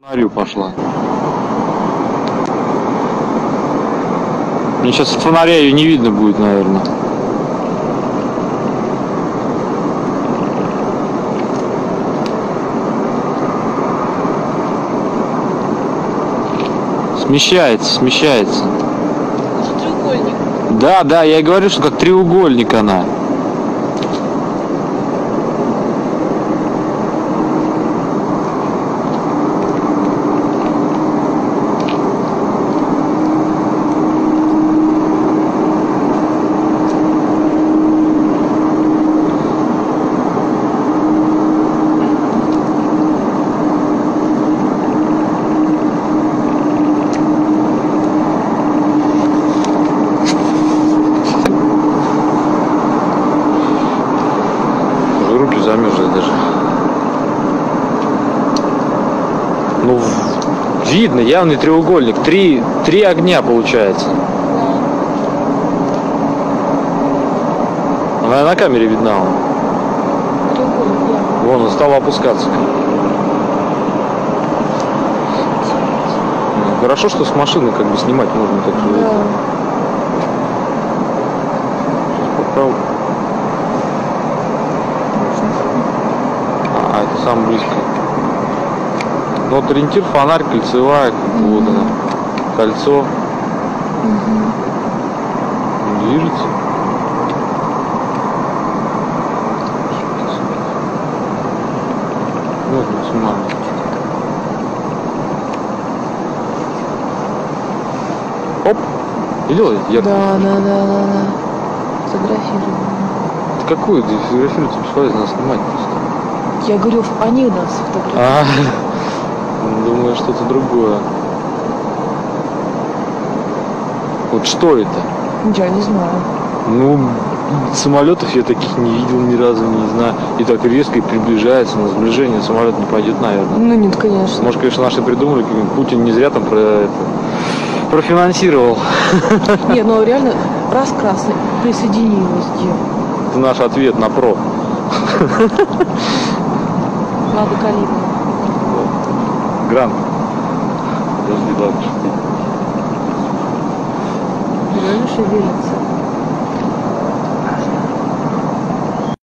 Фонарю пошла. Мне сейчас от фонаря ее не видно будет, наверное. Смещается, смещается. Это треугольник. Да, да, я и говорю, что как треугольник она. Руки замерзли даже. Ну, видно, явный треугольник. Три огня получается. Она на камере видна. Вон, он стал опускаться. Хорошо, что с машины как бы снимать можно. Так что Да. Сейчас поправлю. А, это самое близко. Ну вот ориентир, фонарь, кольцевая, вот она, кольцо. Движется. Вот он снимает. Оп! Видела? Я... Да. Фотографирую. Ты какую? Ты фотографируешь, бесполезно нас снимать просто. Я говорю, они нас фотографируют. Думаю, что-то другое. Вот что это? Я не знаю. Ну, самолетов я таких не видел ни разу, не знаю. И так резко и приближается, на сближение самолет не пойдет, наверное. Ну нет, конечно. Может, конечно, наши придумали, Путин не зря там профинансировал. Не, ну реально, раз красный, присоединилась, где? Это наш ответ на ПРО. Надо калибр. Грант. Подожди, ладно. Реально шевелится.